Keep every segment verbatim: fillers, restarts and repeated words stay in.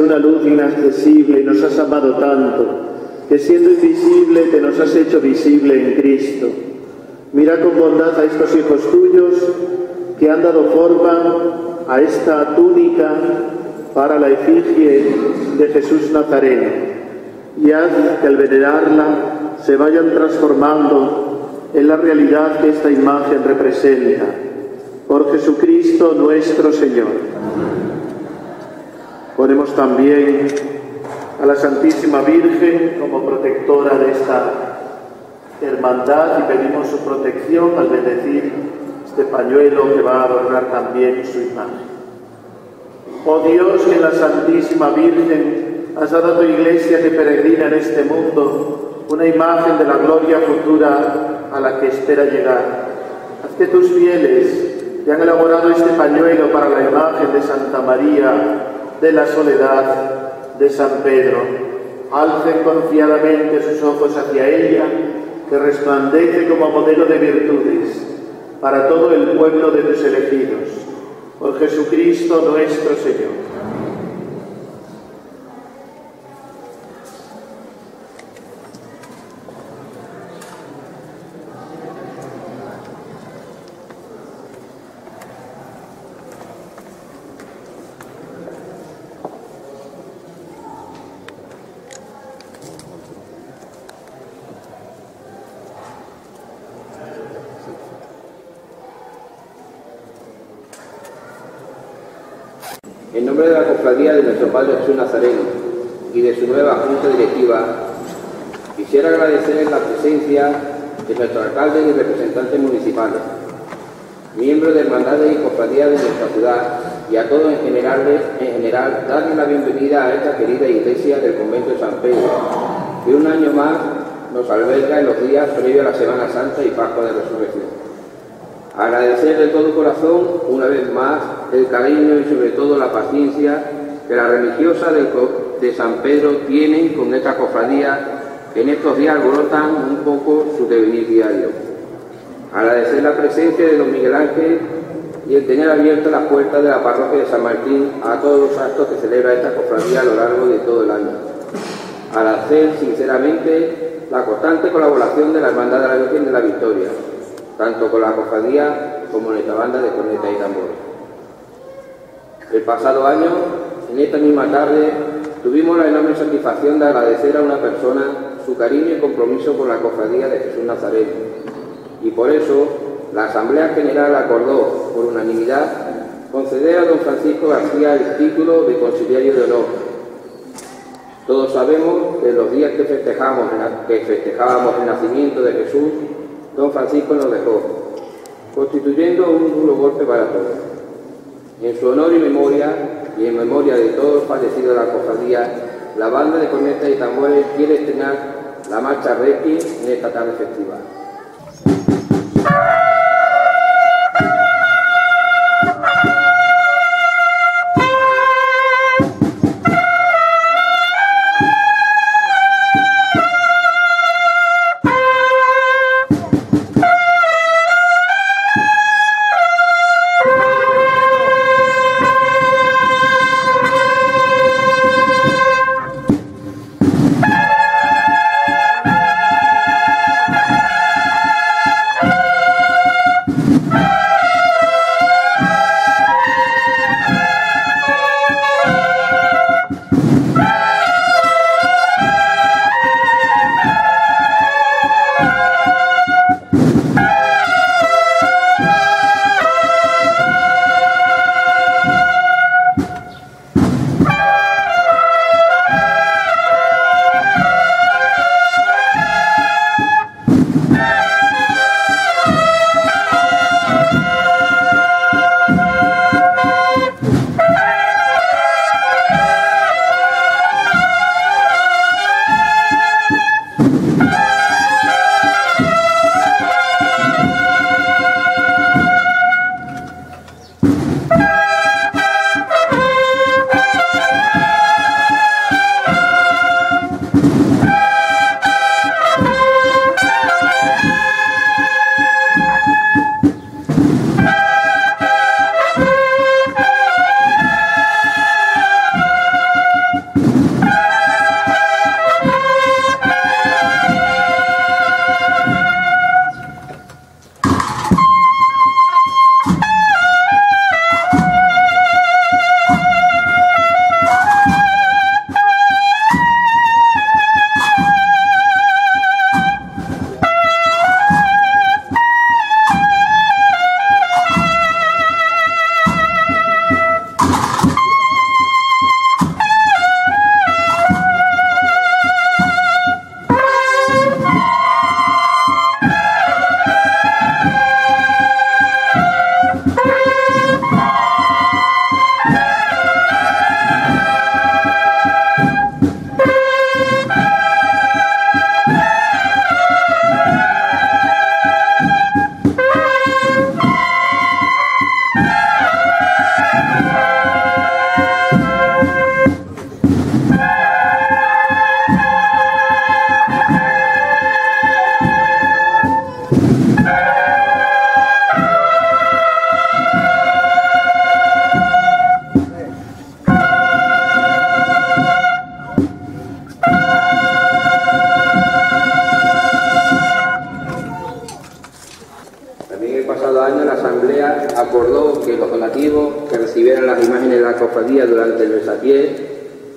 una luz inaccesible y nos has amado tanto, que siendo invisible te nos has hecho visible en Cristo. Mira con bondad a estos hijos tuyos que han dado forma a esta túnica para la efigie de Jesús Nazareno, y haz que al venerarla se vayan transformando en la realidad que esta imagen representa. Por Jesucristo nuestro Señor. Ponemos también a la Santísima Virgen como protectora de esta hermandad y pedimos su protección al bendecir este pañuelo que va a adornar también su imagen. Oh Dios, que en la Santísima Virgen has dado a tu Iglesia que peregrina en este mundo una imagen de la gloria futura a la que espera llegar. Haz que tus fieles que han elaborado este pañuelo para la imagen de Santa María de la Soledad de San Pedro alcen confiadamente sus ojos hacia ella, que resplandece como modelo de virtudes para todo el pueblo de tus elegidos. Por Jesucristo nuestro Señor. En nombre de la Cofradía de nuestro Padre Jesús Nazareno y de su nueva Junta Directiva, quisiera agradecer la presencia de nuestros alcaldes y representantes municipales, miembros de hermandades y cofradías de nuestra ciudad, y a todos en general, en general darles la bienvenida a esta querida iglesia del Convento de San Pedro, que un año más nos alberga en los días previos a la Semana Santa y Pascua de Resurrección. Agradecer de todo corazón, una vez más, el cariño y sobre todo la paciencia que las religiosas de San Pedro tienen con esta cofradía que en estos días alborotan un poco su devenir diario. Agradecer la presencia de don Miguel Ángel y el tener abiertas las puertas de la parroquia de San Martín a todos los actos que celebra esta cofradía a lo largo de todo el año. Agradecer sinceramente la constante colaboración de la Hermandad de la Virgen de la Victoria, tanto con la cofradía como nuestra banda de cornetas y tambores. El pasado año, en esta misma tarde, tuvimos la enorme satisfacción de agradecer a una persona su cariño y compromiso con la cofradía de Jesús Nazareno, y por eso la Asamblea General acordó, por unanimidad, conceder a don Francisco García el título de Consiliario de Honor. Todos sabemos que en los días que festejamos, que festejábamos el nacimiento de Jesús, don Francisco nos dejó, constituyendo un duro golpe para todos. En su honor y memoria, y en memoria de todos los fallecidos de la cofradía, la banda de cornetas y tambores quiere estrenar la marcha Requiem en esta tarde festiva.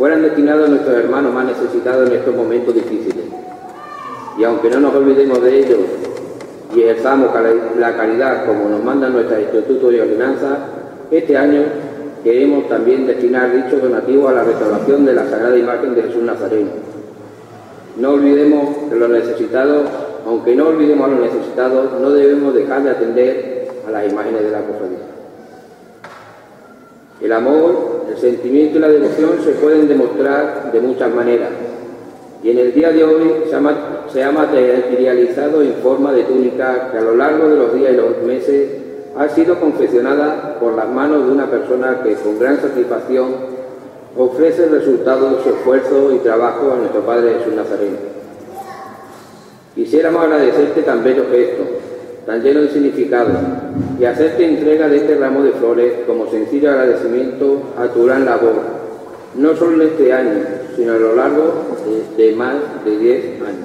fueran destinados a nuestros hermanos más necesitados en estos momentos difíciles. Y aunque no nos olvidemos de ellos y ejerzamos la caridad como nos mandan nuestros estatutos y ordenanzas, este año queremos también destinar dichos donativos a la restauración de la Sagrada Imagen de Jesús Nazareno. No olvidemos que los necesitados, aunque no olvidemos a los necesitados, no debemos dejar de atender a las imágenes de la cofradía. El amor, el sentimiento y la devoción se pueden demostrar de muchas maneras, y en el día de hoy se ha, se ha materializado en forma de túnica que a lo largo de los días y los meses ha sido confeccionada por las manos de una persona que con gran satisfacción ofrece el resultado de su esfuerzo y trabajo a nuestro Padre Jesús Nazareno. Quisiéramos agradecerte tan bello gesto, tan lleno de significado, y hacerte entrega de este ramo de flores como sencillo agradecimiento a tu gran labor, no solo en este año, sino a lo largo de, de más de diez años.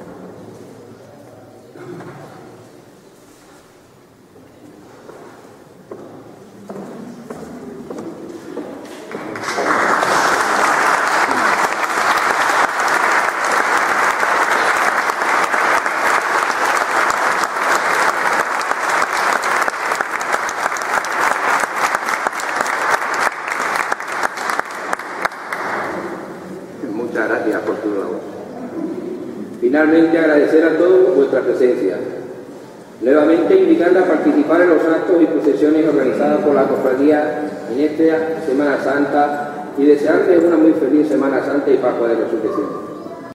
Muchas gracias por tu labor. Finalmente, agradecer a todos vuestra presencia. Nuevamente, invitarles a participar en los actos y procesiones organizadas por la cofradía en esta Semana Santa y desearles una muy feliz Semana Santa y Pascua de Resurrección.